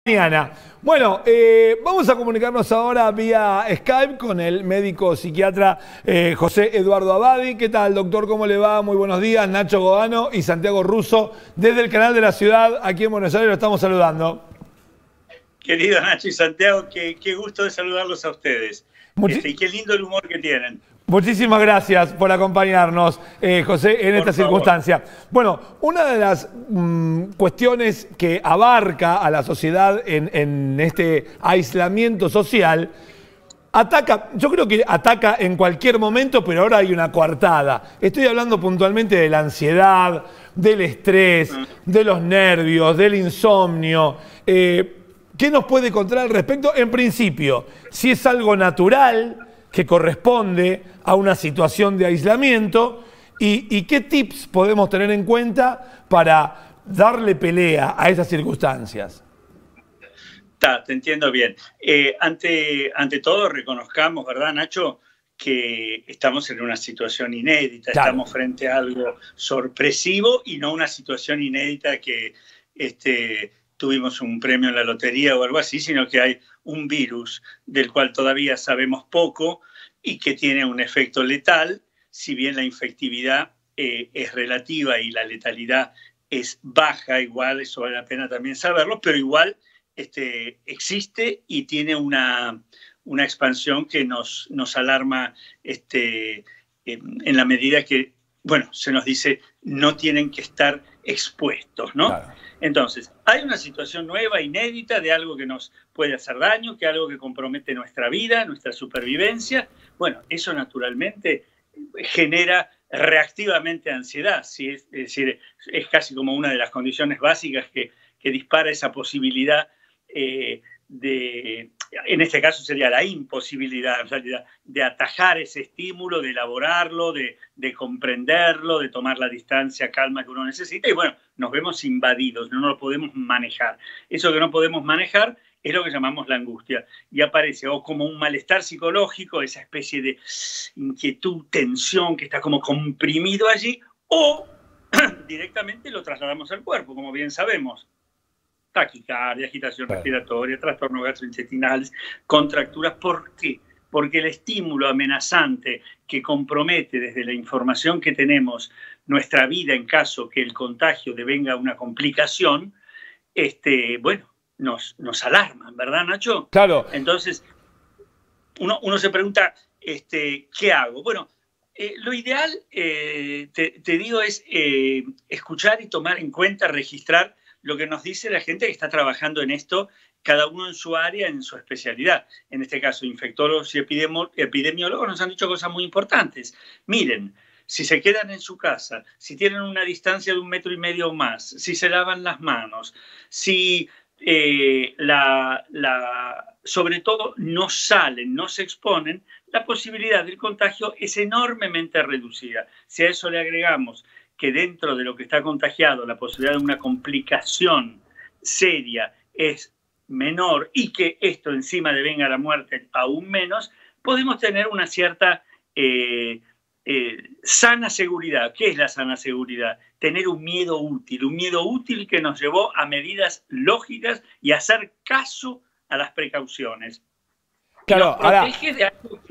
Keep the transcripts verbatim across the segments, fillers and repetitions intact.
Mañana. Bueno, eh, vamos a comunicarnos ahora vía Skype con el médico psiquiatra eh, José Eduardo Abadi. ¿Qué tal, doctor? ¿Cómo le va? Muy buenos días. Nacho Godano y Santiago Russo, desde el canal de la ciudad, aquí en Buenos Aires, lo estamos saludando. Querido Nacho y Santiago, qué, qué gusto de saludarlos a ustedes. Muchi este, y qué lindo el humor que tienen. Muchísimas gracias por acompañarnos, eh, José, en esta circunstancia. Bueno, una de las mmm, cuestiones que abarca a la sociedad en, en este aislamiento social, ataca, yo creo que ataca en cualquier momento, pero ahora hay una coartada. Estoy hablando puntualmente de la ansiedad, del estrés, de los nervios, del insomnio. Eh, ¿Qué nos puede contar al respecto? En principio, si es algo natural que corresponde a una situación de aislamiento y, y qué tips podemos tener en cuenta para darle pelea a esas circunstancias. Ta, te entiendo bien. Eh, ante, ante todo, reconozcamos, ¿verdad, Nacho?, que estamos en una situación inédita, claro. Estamos frente a algo sorpresivo y no una situación inédita que este, tuvimos un premio en la lotería o algo así, sino que hay un virus del cual todavía sabemos poco y que tiene un efecto letal, si bien la infectividad eh, es relativa y la letalidad es baja, igual, eso vale la pena también saberlo, pero igual este, existe y tiene una, una expansión que nos, nos alarma este, en, en la medida que, bueno, se nos dice no tienen que estar expuestos, ¿no? Claro. Entonces, hay una situación nueva, inédita, de algo que nos puede hacer daño, que algo que compromete nuestra vida, nuestra supervivencia. Bueno, eso naturalmente genera reactivamente ansiedad, ¿sí? Es, es decir, es casi como una de las condiciones básicas que, que dispara esa posibilidad eh, de, en este caso sería la imposibilidad, en realidad, de atajar ese estímulo, de elaborarlo, de, de comprenderlo, de tomar la distancia, calma que uno necesita, y bueno, nos vemos invadidos, no lo podemos manejar. Eso que no podemos manejar es lo que llamamos la angustia, y aparece o como un malestar psicológico, esa especie de inquietud, tensión que está como comprimido allí, o directamente lo trasladamos al cuerpo, como bien sabemos. Taquicardia, agitación claro. respiratoria, trastornos gastrointestinales, contracturas. ¿Por qué? Porque el estímulo amenazante que compromete desde la información que tenemos nuestra vida en caso que el contagio devenga una complicación, este, bueno, nos, nos alarman, ¿verdad, Nacho? Claro. Entonces, uno, uno se pregunta, este, ¿qué hago? Bueno, eh, lo ideal, eh, te, te digo, es eh, escuchar y tomar en cuenta, registrar lo que nos dice la gente que está trabajando en esto, cada uno en su área, en su especialidad. En este caso, infectólogos y epidemiólogos nos han dicho cosas muy importantes. Miren, si se quedan en su casa, si tienen una distancia de un metro y medio o más, si se lavan las manos, si eh, la, la, sobre todo no salen, no se exponen, la posibilidad del contagio es enormemente reducida. Si a eso le agregamos que dentro de lo que está contagiado la posibilidad de una complicación seria es menor y que esto encima devenga la muerte aún menos, podemos tener una cierta eh, eh, sana seguridad. ¿Qué es la sana seguridad? Tener un miedo útil, un miedo útil que nos llevó a medidas lógicas y a hacer caso a las precauciones. Claro, ahora... de algo...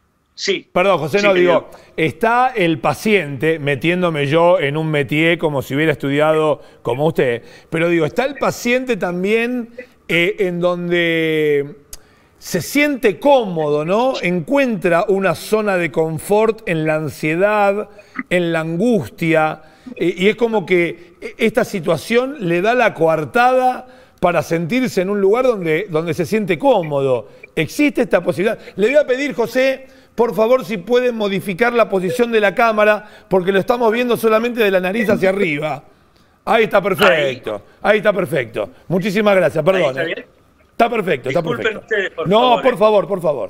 Sí. Perdón, José, sí, no digo, está el paciente, metiéndome yo en un métier como si hubiera estudiado como usted, pero digo, está el paciente también eh, en donde se siente cómodo, ¿no? Encuentra una zona de confort en la ansiedad, en la angustia, eh, y es como que esta situación le da la coartada para sentirse en un lugar donde, donde se siente cómodo. ¿Existe esta posibilidad? Le voy a pedir, José, por favor, si pueden modificar la posición de la cámara, porque lo estamos viendo solamente de la nariz hacia arriba. Ahí está perfecto. Ahí, Ahí está perfecto. Muchísimas gracias, perdón. ¿Está bien? Está perfecto, está Disculpen perfecto. Ustedes, por no, favor, por eh. favor, por favor.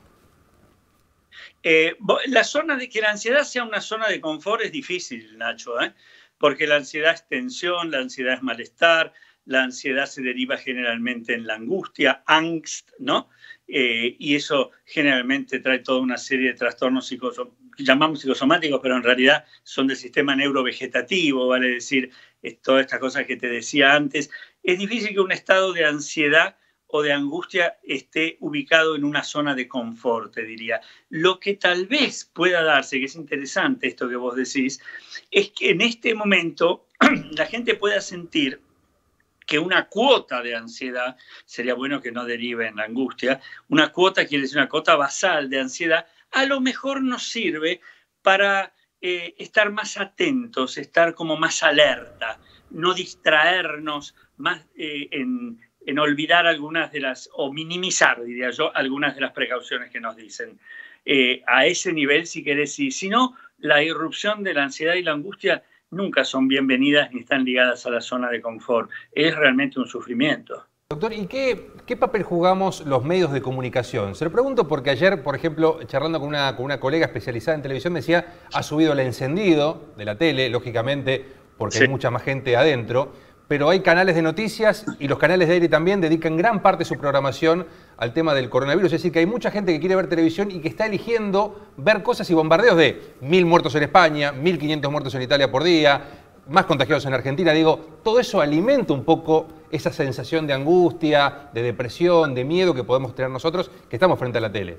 Eh, la zona de que la ansiedad sea una zona de confort es difícil, Nacho, ¿eh? Porque la ansiedad es tensión, la ansiedad es malestar, la ansiedad se deriva generalmente en la angustia, angst, ¿no? Eh, y eso generalmente trae toda una serie de trastornos psicosomáticos, llamamos psicosomáticos, pero en realidad son del sistema neurovegetativo, vale decir, es todas estas cosas que te decía antes, es difícil que un estado de ansiedad o de angustia esté ubicado en una zona de confort, te diría. Lo que tal vez pueda darse, que es interesante esto que vos decís, es que en este momento la gente pueda sentir que una cuota de ansiedad, sería bueno que no derive en la angustia, una cuota quiere decir una cuota basal de ansiedad, a lo mejor nos sirve para eh, estar más atentos, estar como más alerta, no distraernos más eh, en, en olvidar algunas de las, o minimizar, diría yo, algunas de las precauciones que nos dicen. Eh, a ese nivel, si querés, sí. Si no, la irrupción de la ansiedad y la angustia nunca son bienvenidas ni están ligadas a la zona de confort. Es realmente un sufrimiento. Doctor, ¿y qué, qué papel jugamos los medios de comunicación? Se lo pregunto porque ayer, por ejemplo, charlando con una, con una colega especializada en televisión, me decía, ha subido el encendido de la tele, lógicamente, porque sí, hay mucha más gente adentro, pero hay canales de noticias y los canales de aire también dedican gran parte de su programación al tema del coronavirus. Es decir, que hay mucha gente que quiere ver televisión y que está eligiendo ver cosas y bombardeos de mil muertos en España, mil quinientos muertos en Italia por día, más contagiados en Argentina. Digo, todo eso alimenta un poco esa sensación de angustia, de depresión, de miedo que podemos tener nosotros que estamos frente a la tele.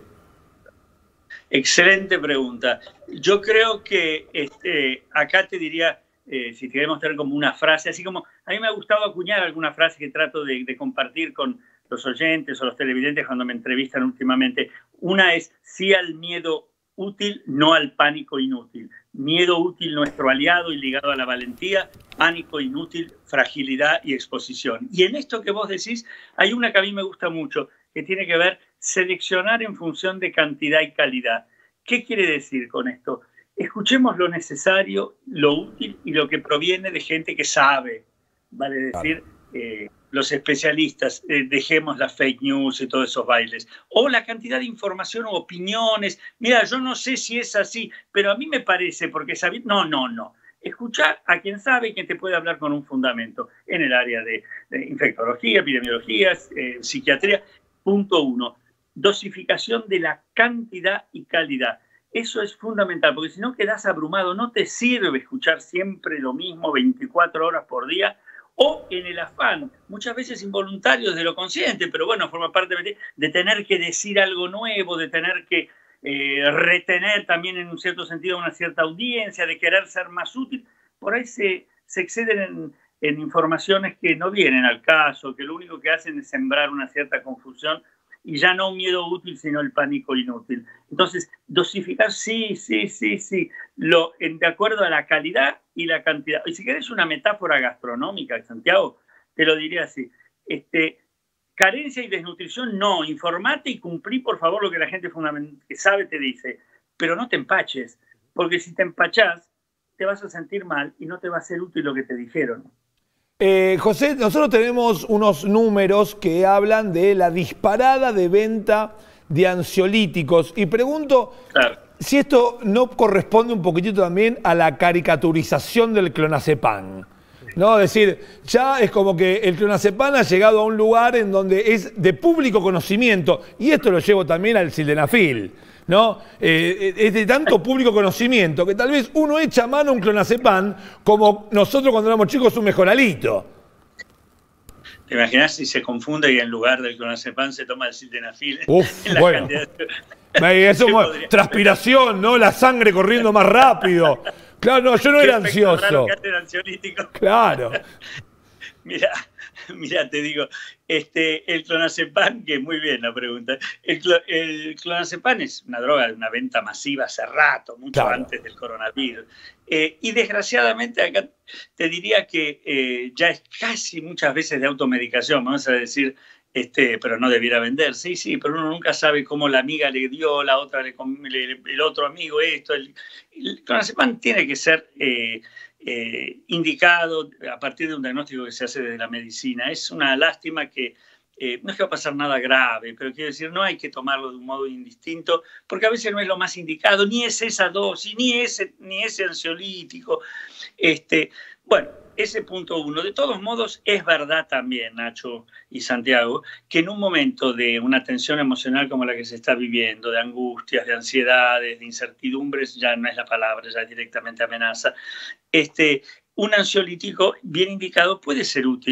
Excelente pregunta. Yo creo que este, acá te diría... Eh, si queremos tener como una frase, así como a mí me ha gustado acuñar alguna frase que trato de, de compartir con los oyentes o los televidentes cuando me entrevistan últimamente. Una es sí al miedo útil, no al pánico inútil. Miedo útil, nuestro aliado y ligado a la valentía. Pánico inútil, fragilidad y exposición. Y en esto que vos decís, hay una que a mí me gusta mucho, que tiene que ver seleccionar en función de cantidad y calidad. ¿Qué quiere decir con esto? Escuchemos lo necesario, lo útil y lo que proviene de gente que sabe, vale decir, eh, los especialistas, eh, dejemos las fake news y todos esos bailes. O la cantidad de información o opiniones, mira, yo no sé si es así, pero a mí me parece, porque sabía, no, no, no. Escuchar a quien sabe y quien te puede hablar con un fundamento en el área de, de infectología, epidemiología, eh, psiquiatría. Punto uno, dosificación de la cantidad y calidad. Eso es fundamental, porque si no quedas abrumado, no te sirve escuchar siempre lo mismo veinticuatro horas por día o en el afán, muchas veces involuntario desde lo consciente, pero bueno, forma parte de, de tener que decir algo nuevo, de tener que eh, retener también en un cierto sentido una cierta audiencia, de querer ser más útil. Por ahí se, se exceden en, en informaciones que no vienen al caso, que lo único que hacen es sembrar una cierta confusión y ya no un miedo útil, sino el pánico inútil. Entonces, dosificar, sí, sí, sí, sí, lo, en, de acuerdo a la calidad y la cantidad. Y si querés una metáfora gastronómica, Santiago, te lo diría así. Este, carencia y desnutrición, no. Informate y cumplí, por favor, lo que la gente que sabe te dice. Pero no te empaches, porque si te empachás, te vas a sentir mal y no te va a ser útil lo que te dijeron. Eh, José, nosotros tenemos unos números que hablan de la disparada de venta de ansiolíticos y pregunto claro. si esto no corresponde un poquitito también a la caricaturización del clonazepam, ¿no? Es decir, ya es como que el clonazepam ha llegado a un lugar en donde es de público conocimiento y esto lo llevo también al sildenafil, ¿no? Eh, es de tanto público conocimiento que tal vez uno echa mano a un clonazepam como nosotros cuando éramos chicos un mejoralito. ¿Te imaginas si se confunde y en lugar del clonazepam se toma el sildenafil? Uf, bueno. De... Eso, transpiración, ¿no? La sangre corriendo más rápido. Claro, no, yo no era ansioso. Claro. Mira, mira, te digo, este, el clonazepam, que muy bien la pregunta, el, cl el clonazepam es una droga de una venta masiva hace rato, mucho claro. antes del coronavirus. Eh, y desgraciadamente acá te diría que eh, ya es casi muchas veces de automedicación, vamos a decir, este, pero no debiera vender. Sí, sí, pero uno nunca sabe cómo la amiga le dio, la otra, le, le, el otro amigo esto. El, el clonazepam tiene que ser... Eh, Eh, indicado a partir de un diagnóstico que se hace desde la medicina. Es una lástima que eh, no es que va a pasar nada grave, pero quiero decir, no hay que tomarlo de un modo indistinto, porque a veces no es lo más indicado, ni es esa dosis, ni ese, ni ese ansiolítico. Este, bueno, ese punto uno. De todos modos, es verdad también, Nacho y Santiago, que en un momento de una tensión emocional como la que se está viviendo, de angustias, de ansiedades, de incertidumbres, ya no es la palabra, ya es directamente amenaza, este, un ansiolítico bien indicado puede ser útil,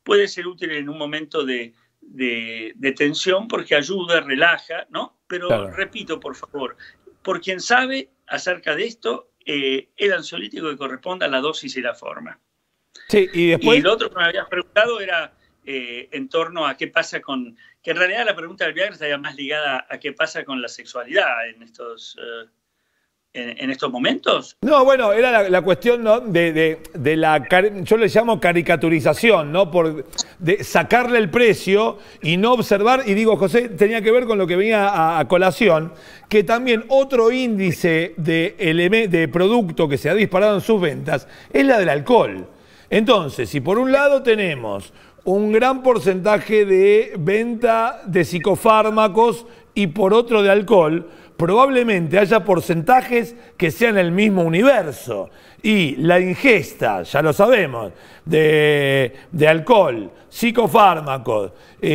puede ser útil en un momento de, de, de tensión porque ayuda, relaja, ¿no? Pero claro, repito, por favor, por quien sabe acerca de esto, eh, el ansiolítico que corresponda a la dosis y la forma. Sí, y después... Y lo otro que me habías preguntado era eh, en torno a qué pasa con... Que en realidad la pregunta del Viagra estaría más ligada a qué pasa con la sexualidad en estos... Eh, En, en estos momentos. No, bueno, era la, la cuestión, ¿no? de, de, de la, yo le llamo caricaturización, ¿no? Por de sacarle el precio y no observar, y digo, José, tenía que ver con lo que venía a, a colación, que también otro índice de, de producto que se ha disparado en sus ventas es la del alcohol. Entonces, si por un lado tenemos un gran porcentaje de venta de psicofármacos y por otro de alcohol, probablemente haya porcentajes que sean el mismo universo. Y la ingesta, ya lo sabemos, de, de alcohol, psicofármacos,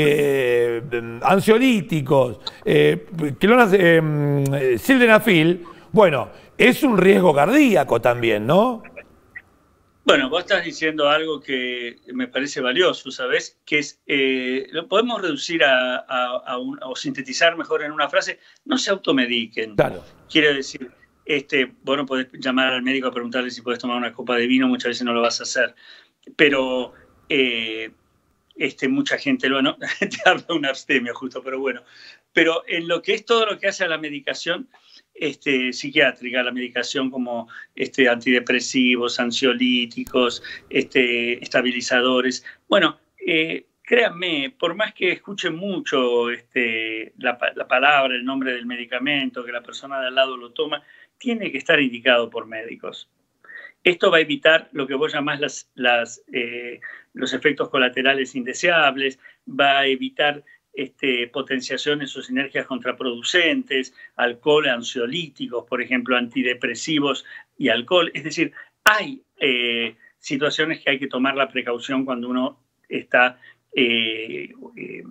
eh, ansiolíticos, eh, clonas, eh, sildenafil, bueno, es un riesgo cardíaco también, ¿no? Bueno, vos estás diciendo algo que me parece valioso, ¿sabes? Que es, eh, lo podemos reducir a, a, a un, o sintetizar mejor en una frase, no se automediquen. Claro. Quiere decir, este, vos no podés llamar al médico a preguntarle si podés tomar una copa de vino, muchas veces no lo vas a hacer, pero eh, este, mucha gente lo no, te habla de una abstemia justo, pero bueno. Pero en lo que es todo lo que hace a la medicación, Este, psiquiátrica, la medicación como este, antidepresivos, ansiolíticos, este, estabilizadores. Bueno, eh, créanme, por más que escuchen mucho este, la, la palabra, el nombre del medicamento, que la persona de al lado lo toma, tiene que estar indicado por médicos. Esto va a evitar lo que vos llamás las, las, eh, los efectos colaterales indeseables, va a evitar Este, potenciaciones o sinergias contraproducentes, alcohol, ansiolíticos, por ejemplo, antidepresivos y alcohol. Es decir, hay eh, situaciones que hay que tomar la precaución cuando uno está, eh, eh,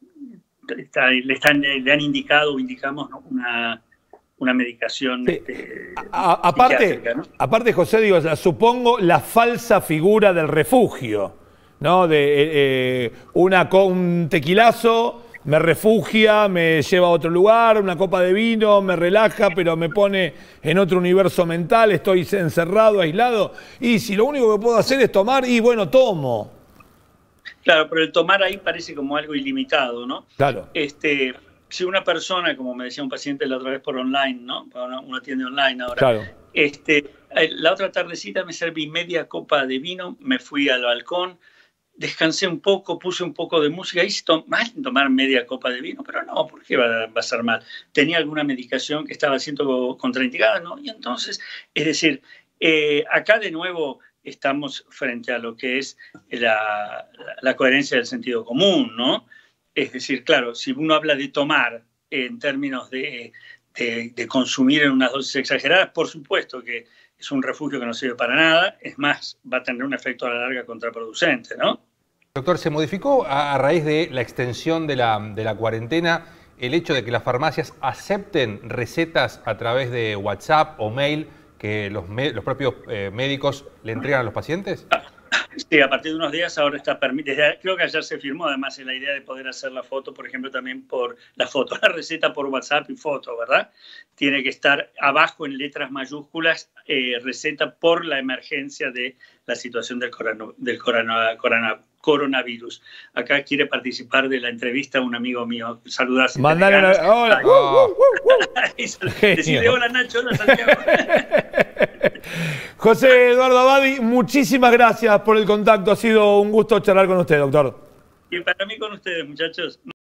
está le, están, le han indicado o indicamos, ¿no? una, una medicación sí. este, a, a, aparte, ¿no? Aparte, José, digo, supongo la falsa figura del refugio, ¿no? De eh, eh, una, un tequilazo me refugia, me lleva a otro lugar, una copa de vino me relaja, pero me pone en otro universo mental, estoy encerrado, aislado, y si lo único que puedo hacer es tomar, y bueno, tomo. Claro, pero el tomar ahí parece como algo ilimitado, ¿no? Claro. Este, si una persona, como me decía un paciente la otra vez por online, ¿no? Uno atiende online ahora. Claro. Este, la otra tardecita me serví media copa de vino, me fui al balcón, descansé un poco, puse un poco de música, hice mal tomar media copa de vino, pero no, ¿por qué va, va a ser mal? Tenía alguna medicación que estaba siendo contraindicada, ¿no? Y entonces, es decir, eh, acá de nuevo estamos frente a lo que es la, la coherencia del sentido común, ¿no? Es decir, claro, si uno habla de tomar en términos de, de, de consumir en unas dosis exageradas, por supuesto que es un refugio que no sirve para nada, es más, va a tener un efecto a la larga contraproducente, ¿no? Doctor, ¿se modificó a, a raíz de la extensión de la, de la cuarentena el hecho de que las farmacias acepten recetas a través de WhatsApp o mail que los, me, los propios eh, médicos le entregan a los pacientes? Sí, a partir de unos días ahora está permitido. Creo que ayer se firmó además en la idea de poder hacer la foto, por ejemplo, también por la foto, la receta por WhatsApp y foto, ¿verdad? Tiene que estar abajo en letras mayúsculas, eh, receta por la emergencia de la situación del, corona, del corona, corona, coronavirus. Acá quiere participar de la entrevista un amigo mío. Saludás. Mandale una... Hola. Oh. Decirle hola Nacho, hola Santiago. José Eduardo Abadi, muchísimas gracias por el contacto. Ha sido un gusto charlar con usted, doctor. Y para mí con ustedes, muchachos.